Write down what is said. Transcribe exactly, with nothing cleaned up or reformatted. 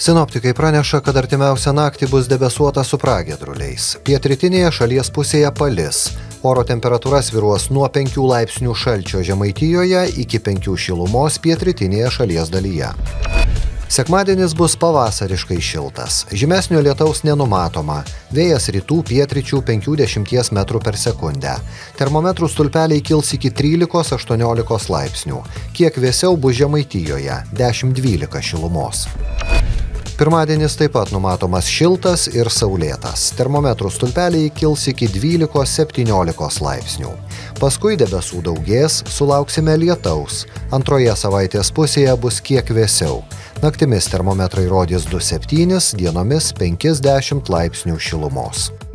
Sinoptikai praneša, kad artimiausią naktį bus debesuota su pragiedruliais. Pietrytinėje šalies pusėje palis. Oro temperatūra svyruos nuo penkių laipsnių šalčio Žemaitijoje iki penkių šilumos pietrytinėje šalies dalyje. Sekmadienis bus pavasariškai šiltas. Žymesnio lietaus nenumatoma. Vėjas rytų pietryčių penkiasdešimt metrų per sekundę. Termometrų stulpeliai kils iki trylikos aštuoniolikos laipsnių. Kiek vėsiau bus Žemaitijoje – dešimt dvylika šilumos. Pirmadienis taip pat numatomas šiltas ir saulėtas. Termometrų stulpeliai kils iki dvylikos septyniolikos laipsnių. Paskui debesų daugės, sulauksime lietaus. Antroje savaitės pusėje bus kiek vėsiau. Naktimis termometrai rodys du septynis, dienomis penkiasdešimt laipsnių šilumos.